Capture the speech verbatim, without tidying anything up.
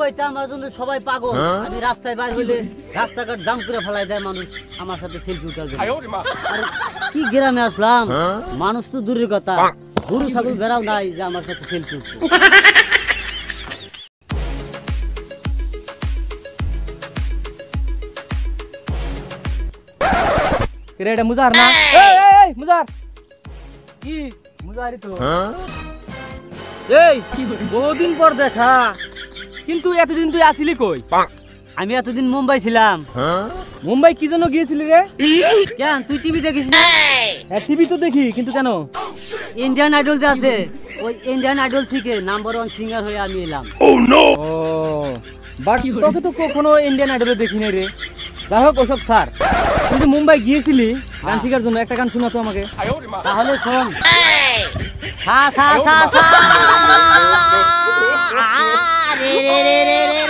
হইতে আমার জন্য সবাই পাগল। আমি রাস্তায় বাইর হইলে রাস্তাঘাট জাম করে ফেলাই দেয় মানুষ আমার সাথে সেলফি উঠার জন্য। আর কি গ্রামে আসলাম, মানুষ তো দূরের কথা, গরু ছাগল বেড়াও নাই যে আমার সাথে সেলফি উঠছে। এটা মুজার না? এই মুজার কি? মুজারি তো। এই বহুদিন পর দেখা, কিন্তু এতদিন তুই আসিলি কই? আমি এতদিন মুম্বাই ছিলাম। মুম্বাই কি জন্য গিয়েছিলি রে? কেন তুই টিভি দেখিস না? হ্যাঁ টিভি তো দেখি, কিন্তু কেন? ইন্ডিয়ান আইডল যে আছে, ওই ইন্ডিয়ান আইডল থেকে নাম্বার ওয়ান সিঙ্গার হয়ে আমি এলাম। ও বাট তোকে তো কখনো ইন্ডিয়ান আইডলে দেখি নাই রে। যাই হোক ওসব স্যার, তুই যে মুম্বাই গিয়েছিলি গান শেখার জন্য, একটা গান শোনা তো আমাকে। তাহলে শোন। সা সা সা সা রে রে রে রে